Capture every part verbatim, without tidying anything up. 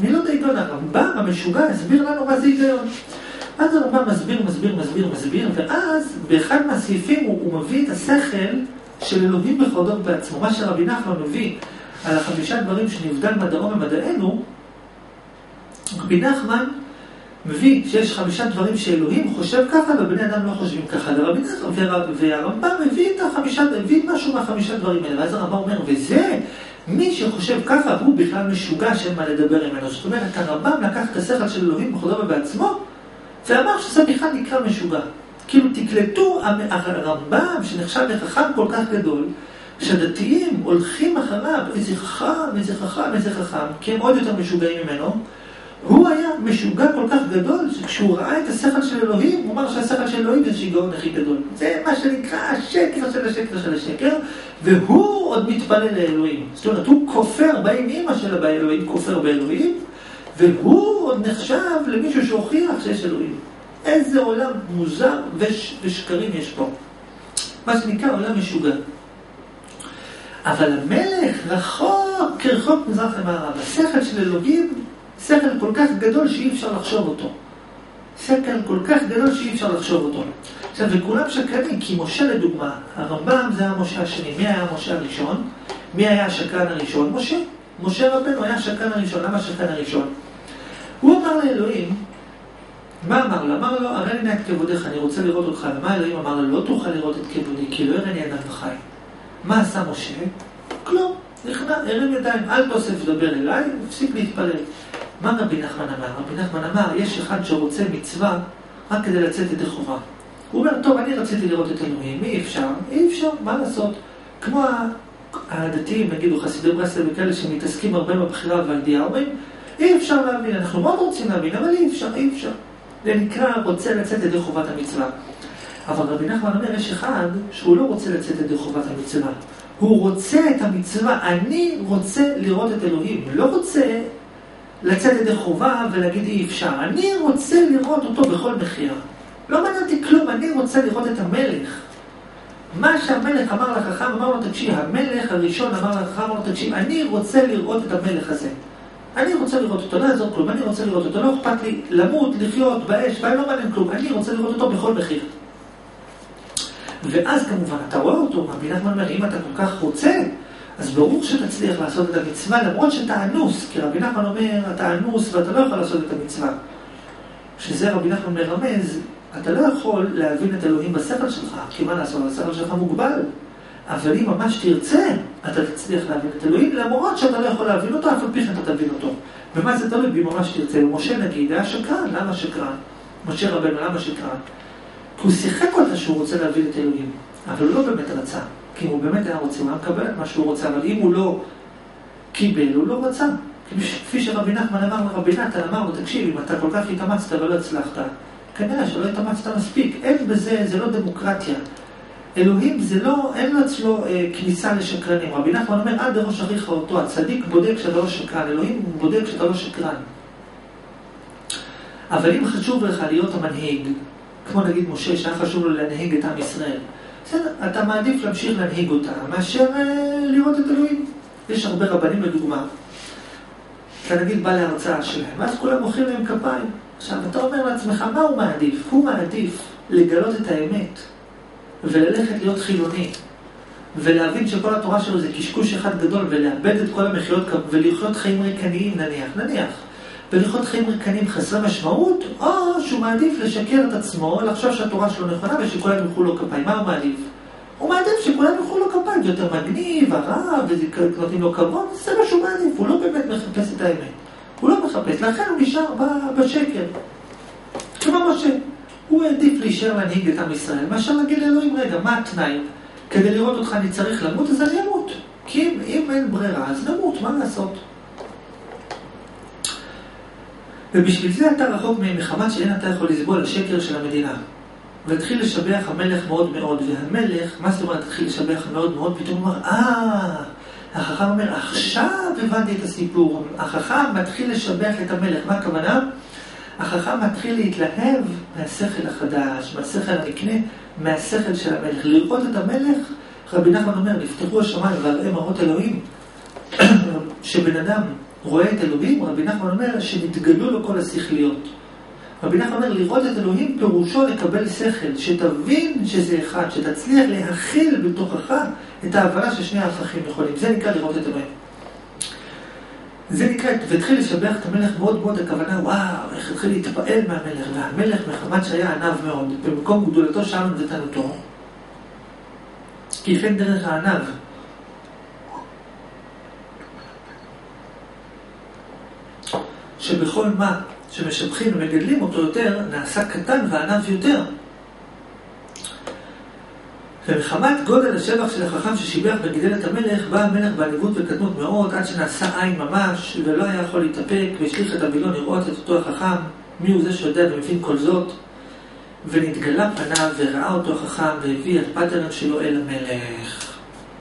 אני לא יודע היגיון, הרמב"ם המשוגע הסביר לנו מה זה היגיון. אז הרמב"ם מסביר, מסביר, מסביר, מסביר, ואז באחד מהסעיפים הוא, הוא מביא את השכל של אלוהים בכבודו בעצמו. מה שרבי נחמן מביא על החמישה דברים שנבדל מדעו ממדענו, רבי נחמן מביא שיש חמישה דברים שאלוהים חושב ככה ובני אדם לא חושבים ככה. והרמב"ם מביא את החמישה, מביא משהו מהחמישה דברים האלה. ואז הרמב"ם אומר, וזה, מי שחושב ככה הוא בכלל משוגע שאין מה לדבר ממנו. זאת אומרת, הרמב"ם לקח את השכל של אלוהים בכבודו ובעצמו, ואמר שזה בכלל נקרא משוגע. כאילו תקלטו, הרמב"ם שנחשב לחכם כל כך גדול, שהדתיים הולכים אחריו, איזה חכם, איזה חכם, איזה חכם, כי הם עוד יותר משוגעים ממנו. הוא היה משוגע כל כך גדול, שכשהוא ראה את השכל של אלוהים, הוא אמר שהשכל של אלוהים זה שיגעון הכי גדול. זה מה שנקרא השקר של השקר של השקר, והוא עוד מתפלל לאלוהים. זאת אומרת, הוא כופר באמא של האלוהים, כופר באלוהים, והוא עוד נחשב למישהו שהוכיח שיש אלוהים. איזה עולם מוזר וש, ושקרים יש פה. מה שנקרא עולם משוגע. אבל המלך רחוק כרחוק מזרח למערב. השכל של אלוהים, שכל כל כך גדול שאי אפשר לחשוב אותו. שכל כל כך גדול שאי אפשר לחשוב אותו. עכשיו, וכולם שקרנים, כי משה לדוגמה, הרמב"ם זה המשה השני. מי היה המשה הראשון? מי היה השקרן הראשון? משה. משה רבנו היה השקרן הראשון. למה השקרן הראשון? הוא אמר לאלוהים, מה אמר לו? אמר לו, הרי לי נא את כבודך, אני רוצה לראות אותך. ומה אלוהים אמר לו? לא תוכל לראות את כבודי, כי לא הראני ידיו וחי. מה עשה משה? כלום. נכנע, הרים ידיים, אל תוסף לדבר אליי, הפסיק להתפלל. מה רבי נחמן אמר? רבי נחמן אמר, יש אחד שרוצה מצווה רק כדי לצאת ידי חובה. הוא אומר, טוב, אני רציתי לראות את אלוהים, אי אפשר, אי אפשר, מה לעשות? כמו הדתיים, נגידו, חסידי ברסלב וכאלה שמתעסקים הרבה בבחירה והידיעה, אומרים, אי אפשר להבין, אנחנו מאוד רוצים להבין, אבל אי אפשר, אי אפשר. זה נקרא רוצה לצאת ידי חובת המצווה. אבל רבי נחמן אומר, יש אחד שהוא לא רוצה לצאת ידי חובת המצווה. הוא רוצה את המצווה, אני רוצה לראות את אלוהים, לא רוצה לצאת ידי חובה ולהגיד אי אפשר. אני רוצה לראות אותו בכל מחיר. לא מעניין אותי כלום, אני רוצה לראות את המלך. מה שהמלך אמר לחכם, אמר לו תקשיב, המלך הראשון אמר לחכם, אמר לו תקשיב, אני רוצה לראות את המלך הזה. אני רוצה לראות אותו, לא יעזור כלום, אני רוצה לראות אותו, לא אכפת לי למות, לחיות, באש, ואני לא מעניין כלום, אני רוצה לראות אותו בכל מחיר. ואז כמובן, אתה רואה אותו, רבי נחמן אומר, אם אתה כל כך רוצה, אז ברור שתצליח לעשות את המצווה, למרות שאתה אנוס, כי רבי נחמן אומר, אתה אנוס ואתה לא יכול לעשות את המצווה. שזה רבי נחמן מרמז, אתה לא יכול להבין את אלוהים בשכל שלך, כי מה לעשות, השכל שלך מוגבל. אבל אם ממש תרצה, אתה תצליח להבין את אלוהים, למרות שאתה לא יכול להבין אותו, אף על פי שאתה תבין אותו. ומה זה תלוי? אם ממש תרצה, ומשה נגיד, היה שקרן, למה שקרן? משה רבנו, למה שקרן? כי הוא שיחק אותה שהוא רוצה להבין את אלוהים, אבל הוא לא באמת רצה. כי אם הוא באמת היה רוצה, הוא היה מקבל את מה שהוא רוצה, אבל אם הוא לא קיבל, הוא לא רצה. כפי שרבי נחמן אמר לרבי נתן, אמר לו, תקשיב, אם אתה כל כך התאמצת ולא הצלחת, כנראה שלא התאמצת מספיק. אין בזה, זה לא דמוקרטיה. אלוהים זה לא, אין לו אצלו אה, כניסה לשקרנים. רבי נחמן אומר, עד דראש אחיך אותו, הצדיק בודק שאתה לא שקרן. אלוהים בודק שאתה לא שקרן. אבל אם חשוב לך להיות המנהיג, כמו נגיד משה, שהיה חשוב לו להנהיג את עם ישראל, בסדר, אתה מעדיף להמשיך להנהיג אותה, מאשר אה, לראות את אלוהים. יש הרבה רבנים לדוגמה, אתה נגיד בא להרצאה שלהם, ואז כולם מוחאים להם כפיים. עכשיו, אתה אומר לעצמך, מה הוא מעדיף? הוא מעדיף לגלות את האמת, וללכת להיות חילוני, ולהבין שכל התורה שלו זה קשקוש אחד גדול, ולאבד את כל המחיות, ולחיות חיים ריקניים, נניח, נניח, ולחיות חיים ריקניים חסרי משמעות, או שהוא מעדיף לשקר את עצמו, לחשוב שהתורה שלו נכונה, ושכולם ימחאו לו כפיים. מה הוא מעדיף? הוא מעדיף שכולם ימחאו לו כפיים, זה יותר מגניב, הרב, ונותנים לו כבוד, זה מה שהוא מעדיף, הוא לא באמת מחפש את האמת. הוא לא מחפש, לכן הוא נשאר בשקר. כמו משה. הוא העדיף להישאר להנהיג את עם ישראל, מאשר להגיד לאלוהים, רגע, מה התנאי? כדי לראות אותך אני צריך למות, אז אני אמות. כי אם, אם אין ברירה, אז נמות, מה לעשות? ובשביל זה אתה רחוק ממחמת שאין אתה יכול לסבול השקר של המדינה. והתחיל לשבח המלך מאוד מאוד, והמלך, מה זאת אומרת, התחיל לשבח מאוד מאוד, פתאום הוא אומר, אה, החכם אומר, עכשיו הבנתי את הסיפור. החכם מתחיל לשבח את המלך, מה הכוונה? החכם מתחיל להתלהב מהשכל החדש, מהשכל המקנה, מהשכל של המלך. לראות את המלך, רבי נחמן אומר, נפתחו השמיים והראה מראות אלוהים, שבן אדם רואה את אלוהים, רבי נחמן אומר שנתגלו לו כל השכליות. רבי נחמן אומר לראות את אלוהים פירושו לקבל שכל, שתבין שזה אחד, שתצליח להכיל בתוכך את ההבנה ששני ההפכים יכולים. זה נקרא לראות את אלוהים. זה נקרא, והתחיל לשבח את המלך מאוד מאוד, הכוונה, וואו, איך התחיל להתפעל מהמלך, והמלך מחמת שהיה ענב מאוד, במקום גדולתו שם ותנותו, כי יפן דרך הענב. שבכל מה שמשבחים ומגדלים אותו יותר, נעשה קטן וענב יותר. ומחמת גודל השבח של החכם ששיבח וגידל את המלך, בא המלך בעליבות וקטנות מאוד, עד שנעשה עין ממש, ולא היה יכול להתאפק, והשליך את הווילון לראות את אותו החכם, מי הוא זה שיודע ומבין כל זאת, ונתגלה פניו וראה אותו החכם, והביא את פטרן שלו אל המלך.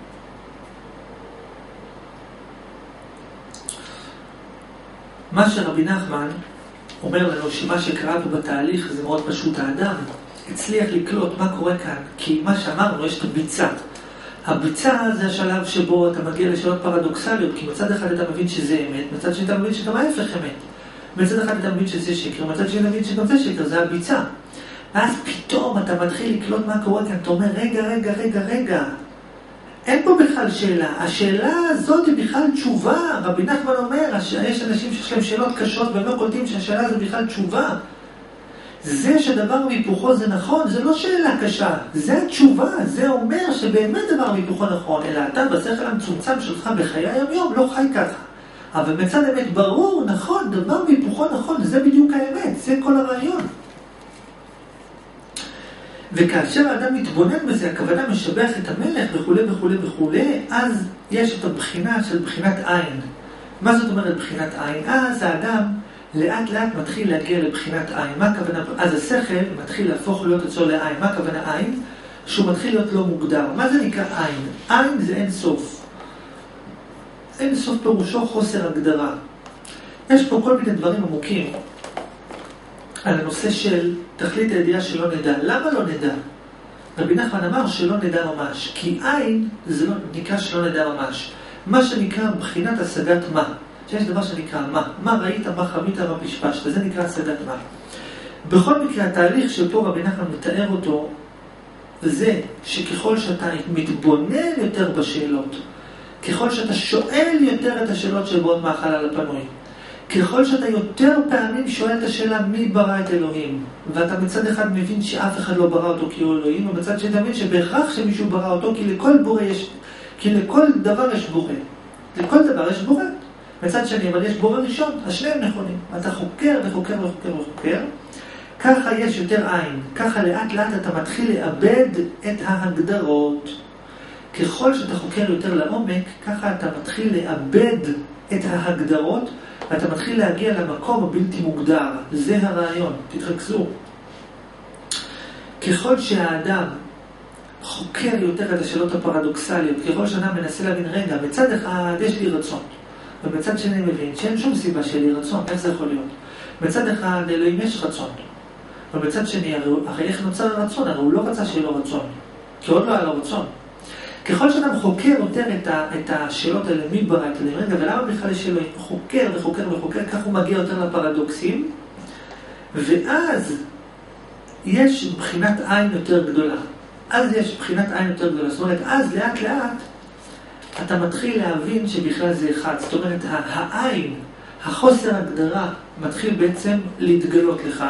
מה שרבי נחמן אומר לנו שמה שקרה פה בתהליך זה מאוד פשוט. האדם הצליח לקלוט מה קורה כאן, כי מה שאמרנו, יש את הביצה. הביצה זה השלב שבו אתה מגיע לשאלות פרדוקסליות, כי מצד אחד אתה מבין שזה אמת, מצד שני אתה מבין שגם ההפך אמת. מצד אחד אתה מבין שזה שקר, מצד שני אתה מבין שגם זה שקר, זה הביצה. ואז פתאום אתה מתחיל לקלוט מה קורה כאן, אתה אומר רגע, רגע, רגע, רגע. אין פה בכלל שאלה. השאלה הזאת היא בכלל תשובה. רבי נחמן אומר, יש אנשים שיש להם שאלות קשות והם לא קולטים שהשאלה זה בכלל תשובה. זה שדבר והיפוכו זה נכון, זה לא שאלה קשה. זה התשובה. זה אומר שבאמת דבר והיפוכו נכון. אלא אתה בשכל המצומצם שלך בחיי היום-יום לא חי ככה. אבל מצד אמת ברור, נכון, דבר והיפוכו נכון. זה בדיוק האמת. זה כל הרעיון. וכאשר האדם מתבונן בזה, הכוונה משבח את המלך וכו' וכו' וכו', אז יש את הבחינה של בחינת עין. מה זאת אומרת בחינת עין? אז האדם לאט לאט מתחיל להגיע לבחינת עין. מה הכוונה? אז השכל מתחיל להפוך להיות אצלו לעין. מה הכוונה עין? שהוא מתחיל להיות לא מוגדר. מה זה נקרא עין? עין זה אין סוף. אין סוף פירושו חוסר הגדרה. יש פה כל מיני דברים עמוקים על הנושא של תכלית הידיעה שלא נדע. למה לא נדע? רבי נחמן אמר שלא נדע ממש. כי עין זה לא נקרא שלא נדע ממש. מה שנקרא בחינת השגת מה. שיש דבר שנקרא מה. מה ראית, מה חווית, מה פשפשת. וזה נקרא השגת מה. בכל מקרה, התהליך שפה רבי נחמן מתאר אותו, זה שככל שאתה מתבונן יותר בשאלות, ככל שאתה שואל יותר את השאלות שבאות מהחלל הפנוי, ככל שאתה יותר פעמים שואל את השאלה מי ברא את אלוהים, ואתה מצד אחד מבין שאף אחד לא ברא אותו כי הוא אלוהים, ומצד שני מבין שבהכרח שמישהו ברא אותו, כי לכל בורא יש, כי לכל דבר יש בורא. לכל דבר יש בורא. מצד שני, אבל יש בורא ראשון, השניהם נכונים. אתה חוקר וחוקר וחוקר וחוקר, ככה יש יותר עין. ככה לאט לאט אתה מתחיל לאבד את ההגדרות. ככל שאתה חוקר יותר לעומק, ככה אתה מתחיל לאבד את ההגדרות, ואתה מתחיל להגיע למקום הבלתי מוגדר. זה הרעיון, תתרכזו. ככל שהאדם חוקר יותר את השאלות הפרדוקסליות, ככל שאדם מנסה להבין, רגע, מצד אחד יש לי רצון, ובצד שני מבין שאין שום סיבה שלי רצון, איך זה יכול להיות? מצד אחד אלוהים יש רצון, ובצד שני, הרי איך נוצר הרצון? הרי הוא לא רצה שיהיה לו רצון, כי עוד לא היה לו רצון. ככל שאדם חוקר יותר את, ה, את השאלות האלה, מי ברא את אלוהים, רגע, ולמה בכלל יש אלוהים? חוקר וחוקר וחוקר, כך הוא מגיע יותר לפרדוקסים, ואז יש בחינת עין יותר גדולה. אז יש בחינת עין יותר גדולה. זאת אומרת, אז לאט לאט אתה מתחיל להבין שבכלל זה אחד. זאת אומרת, העין, החוסר הגדרה, מתחיל בעצם להתגלות לך,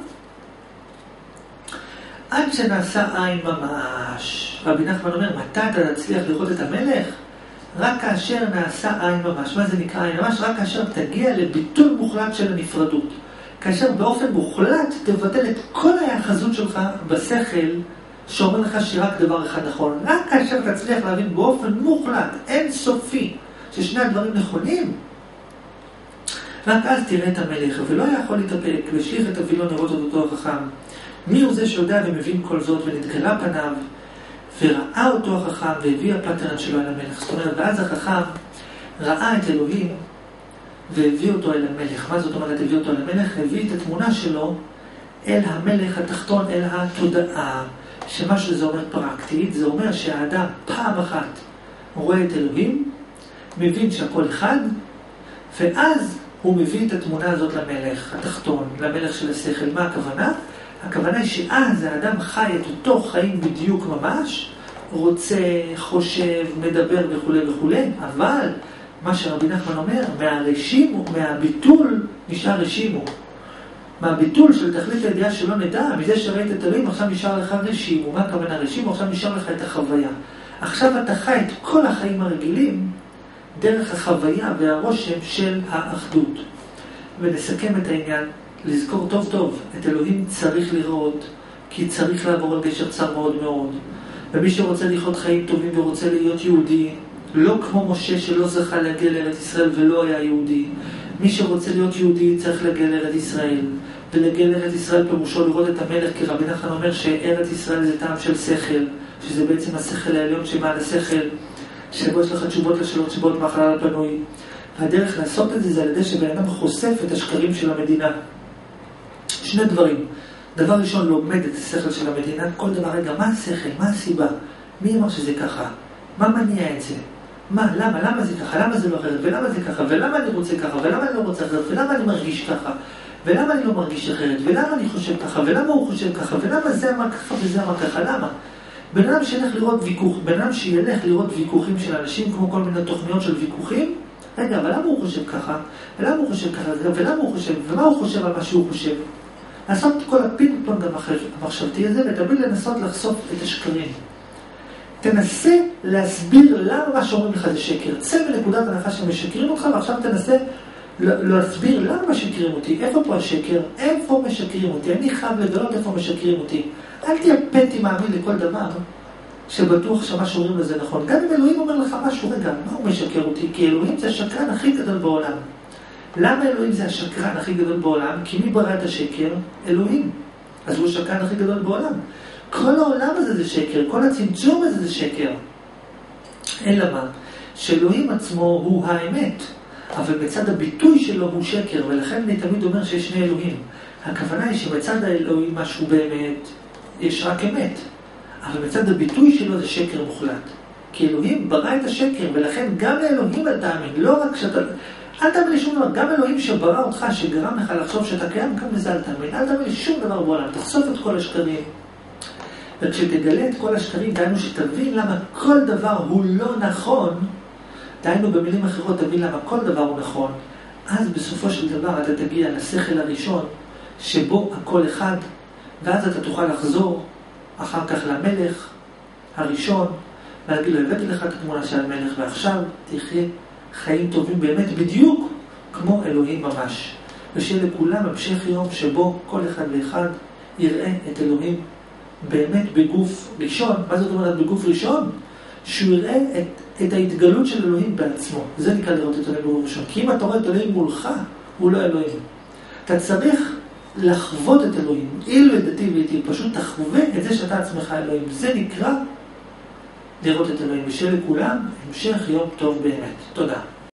עד שנעשה עין ממש. רבי נחמן אומר, מתי אתה תצליח לראות את המלך? רק כאשר נעשה עין ממש. מה זה נקרא עין ממש? רק כאשר תגיע לביטול מוחלט של הנפרדות. כאשר באופן מוחלט תבטל את כל היחזות שלך בשכל, שאומר לך שרק דבר אחד נכון. רק כאשר תצליח להבין באופן מוחלט, אין סופי, ששני הדברים נכונים, רק אז תראה את המלך, ולא יכול להתאפק, ושליך את הווילון לראות את אותו החכם. מי הוא זה שיודע ומבין כל זאת, ונתגלה פניו, וראה אותו החכם, והביא הפטרן שלו אל המלך. זאת אומרת, ואז החכם ראה את אלוהים, והביא אותו אל המלך. מה זאת אומרת, הביא אותו אל המלך? הביא את התמונה שלו אל המלך התחתון, אל התודעה. שמה שזה אומר פרקטית, זה אומר שהאדם פעם אחת רואה את אלוהים, מבין שהכל אחד, ואז הוא מביא את התמונה הזאת למלך התחתון, למלך של השכל. מה הכוונה? הכוונה היא שאז האדם חי את אותו חיים בדיוק ממש, רוצה, חושב, מדבר וכו' וכו', אבל מה שרבי נחמן אומר, מהרשימו, מהביטול נשאר רשימו. מהביטול של תכלית הידיעה שלא נדע, מזה שראית את אלוהים, עכשיו נשאר לך רשימו. מה הכוונה רשימו? עכשיו נשאר לך את החוויה. עכשיו אתה חי את כל החיים הרגילים דרך החוויה והרושם של האחדות. ונסכם את העניין, לזכור טוב טוב, את אלוהים צריך לראות, כי צריך לעבור על גשר צר מאוד מאוד. ומי שרוצה לחיות חיים טובים ורוצה להיות יהודי, לא כמו משה שלא זכה להגיע לארץ ישראל ולא היה יהודי. מי שרוצה להיות יהודי צריך להגיע לארץ ישראל. ולהגיע לארץ ישראל פירושו לראות את המלך, כי רבי נחמן אומר שארץ ישראל זה טעם של שכל, שזה בעצם השכל העליון שמעל השכל, שבו יש לך תשובות לשאלות שבאות מהחלל הפנוי. והדרך לעשות את זה זה על ידי שבן אדם חושף את השקרים של המדינה. שני דברים. דבר ראשון, לומד את השכל של המדינה. כל דבר, רגע, מה השכל? מה הסיבה? מי אמר שזה ככה? מה מניע את זה? מה? למה? למה זה ככה? למה זה לא אחרת? ולמה זה ככה? ולמה אני רוצה ככה? ולמה אני לא רוצה אחרת? ולמה אני מרגיש ככה? ולמה אני לא מרגיש אחרת? ולמה אני חושב ככה? ולמה הוא חושב ככה? ולמה זה אמר ככה וזה אמר ככה? למה? בן אדם שילך לראות ויכוח, בן אדם שילך לראות ויכוחים של אנשים, כמו כל מיני תוכניות של ויכוחים, רגע, אבל למה הוא חושב ככה? ולמה הוא חושב ככה? ולמה הוא חושב? ומה הוא חושב על מה שהוא חושב? לעשות כל הפינג פונג המחשבתי הזה, ותמיד לנסות לחשוף את השקרים. תנסה להסביר למה מה שאומרים לך זה שקר. צא מנקודת הנחה שמשקרים אותך, ועכשיו תנסה להסביר למה משקרים אותי. איפה פה השקר? איפה משקרים אותי? אני חייב לגלות איפה משקרים אותי. אל תהיה פתי מאמין לכל דבר שבטוח שמה שאומרים לזה נכון. גם אם אלוהים אומר לך משהו, רגע, מה הוא משקר אותי? כי אלוהים זה השקרן הכי גדול בעולם. למה אלוהים זה השקרן הכי גדול בעולם? כי מי ברא את השקר? אלוהים. אז הוא השקרן הכי גדול בעולם. כל העולם הזה זה שקר, כל הצמצום הזה זה שקר. אלא מה? שאלוהים עצמו הוא האמת, אבל בצד הביטוי שלו הוא שקר, ולכן אני תמיד אומר שיש שני אלוהים. הכוונה היא שבצד האלוהים משהו באמת, יש רק אמת, אבל בצד הביטוי שלו זה שקר מוחלט. כי אלוהים ברא את השקר, ולכן גם לאלוהים אל תאמין, לא רק שאתה... אל תאמין לי שום דבר, גם אלוהים שברא אותך, שגרם לך לחשוב שאתה קיים, גם לזה אל תאמין. אל תאמין לי שום דבר בעולם, תחשוף את כל השקרים. וכשתגלה את כל השקרים, דיינו שתבין למה כל דבר הוא לא נכון, דיינו במילים אחרות, תבין למה כל דבר הוא נכון, אז בסופו של דבר אתה תגיע לשכל הראשון, שבו הכל אחד, ואז אתה תוכל לחזור אחר כך למלך הראשון, ולהגיד לו, הבאתי לך את התמונה של המלך, ועכשיו תחיה חיים טובים באמת, בדיוק כמו אלוהים ממש. ושיהיה לכולם המשך יום שבו כל אחד ואחד יראה את אלוהים באמת בגוף ראשון. מה זאת אומרת בגוף ראשון? שהוא יראה את, את ההתגלות של אלוהים בעצמו. זה נקרא לראות את אלוהים בגוף ראשון. כי אם אתה רואה את אלוהים מולך, הוא לא אלוהים. אתה צריך לחוות את אלוהים. אילו ידעתי ואיתי, פשוט תחווה את זה שאתה עצמך אלוהים. זה נקרא לראות את אלוהים. ושיהיה לכולם המשך יום טוב באמת. תודה.